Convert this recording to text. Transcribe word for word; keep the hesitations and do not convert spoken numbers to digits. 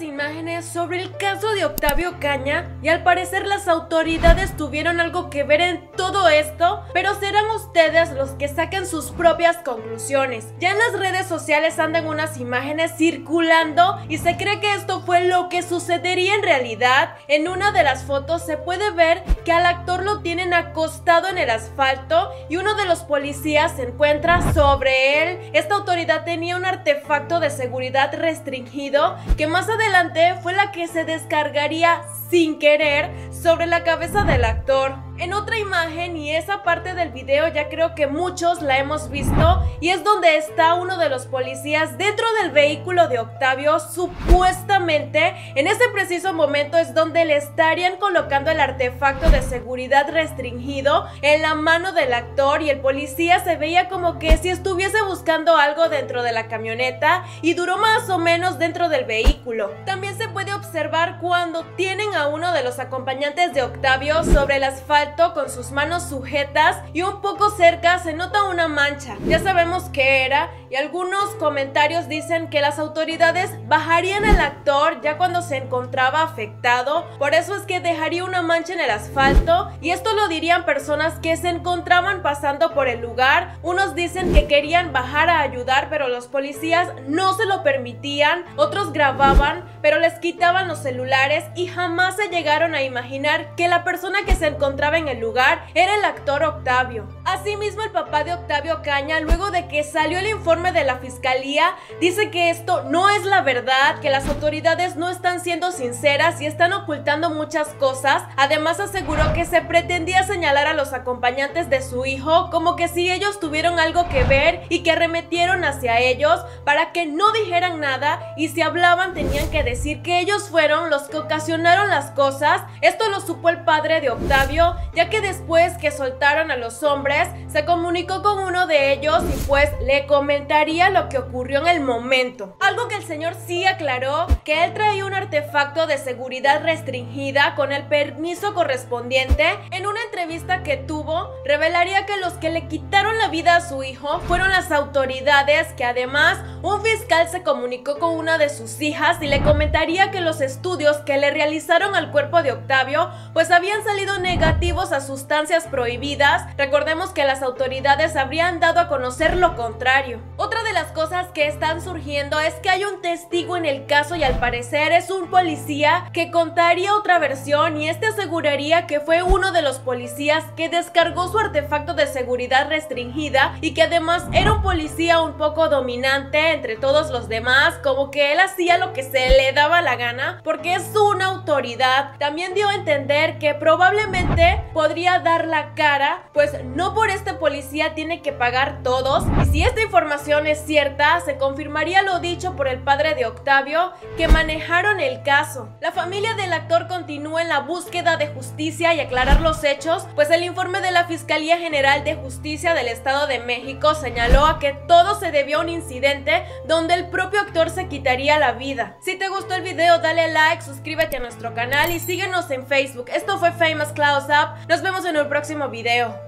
imágenes sobre el caso de Octavio Ocaña y al parecer las autoridades tuvieron algo que ver en todo esto, pero serán ustedes los que saquen sus propias conclusiones. Ya en las redes sociales andan unas imágenes circulando y se cree que esto fue lo que sucedería en realidad. En una de las fotos se puede ver que al actor lo tienen acostado en el asfalto y uno de los policías se encuentra sobre él. Esta autoridad tenía un artefacto de seguridad restringido que más adelante fue la que se descargaría sin querer sobre la cabeza del actor. En otra imagen, y esa parte del video ya creo que muchos la hemos visto, y es donde está uno de los policías dentro del vehículo de Octavio. Supuestamente en ese preciso momento es donde le estarían colocando el artefacto de seguridad restringido en la mano del actor, y el policía se veía como que si estuviese buscando algo dentro de la camioneta y duró más o menos dentro del vehículo. También se puede observar cuando tienen a uno de los acompañantes de Octavio sobre el asfalto con sus manos sujetas y un poco cerca se nota una mancha. Ya sabemos qué era, y algunos comentarios dicen que las autoridades bajarían al actor ya cuando se encontraba afectado, por eso es que dejaría una mancha en el asfalto, y esto lo dirían personas que se encontraban pasando por el lugar. Unos dicen que querían bajar a ayudar, pero los policías no se lo permitían. Otros grababan, pero les quitaban los celulares y jamás se llegaron a imaginar que la persona que se encontraba en el lugar era el actor Octavio. Asimismo, el papá de Octavio Ocaña, luego de que salió el informe de la fiscalía, dice que esto no es la verdad, que las autoridades no están siendo sinceras y están ocultando muchas cosas. Además, aseguró que se pretendía señalar a los acompañantes de su hijo como que si ellos tuvieron algo que ver y que arremetieron hacia ellos para que no dijeran nada, y si hablaban tenían que decir que ellos fueron los que ocasionaron las cosas. Esto lo supo el padre de Octavio, ya que después que soltaron a los hombres se comunicó con uno de ellos y pues le comentaría lo que ocurrió en el momento. Algo que el señor sí aclaró, que él traía un artefacto de seguridad restringida con el permiso correspondiente. En una entrevista que tuvo, revelaría que los que le quitaron la vida a su hijo fueron las autoridades, que además un fiscal se comunicó con una de sus hijas y le comentaría que los estudios que le realizaron al cuerpo de Octavio pues habían salido negativos a sustancias prohibidas. Recordemos que las autoridades habrían dado a conocer lo contrario. Otra de las cosas que están surgiendo es que hay un testigo en el caso, y al parecer es un policía que contaría otra versión, y este aseguraría que fue uno de los policías que descargó su artefacto de seguridad restringida, y que además era un policía un poco dominante entre todos los demás, como que él hacía lo que se le daba la gana porque es una autoridad. También dio a entender que probablemente podría dar la cara, pues no por este policía tiene que pagar todos, y si esta información es cierta se confirmaría lo dicho por el padre de Octavio, que manejaron el caso. La familia del actor continúa en la búsqueda de justicia y aclarar los hechos, pues el informe de la Fiscalía General de Justicia del Estado de México señaló a que todo se debió a un incidente donde el propio actor se quitaría la vida. Si te gustó el video, dale like, suscríbete a nuestro canal y síguenos en Facebook. Esto fue Famous Close Up. Nos vemos en el próximo video.